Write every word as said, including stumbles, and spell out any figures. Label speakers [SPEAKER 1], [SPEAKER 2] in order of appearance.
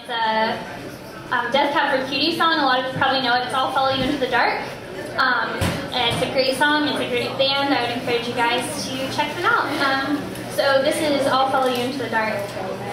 [SPEAKER 1] It's a um, Death Cab for Cutie song. A lot of you probably know it. It's I'll Follow You Into the Dark. Um, and it's a great song. It's a great band. I would encourage you guys to check them out. Um, so this is I'll Follow You Into the Dark.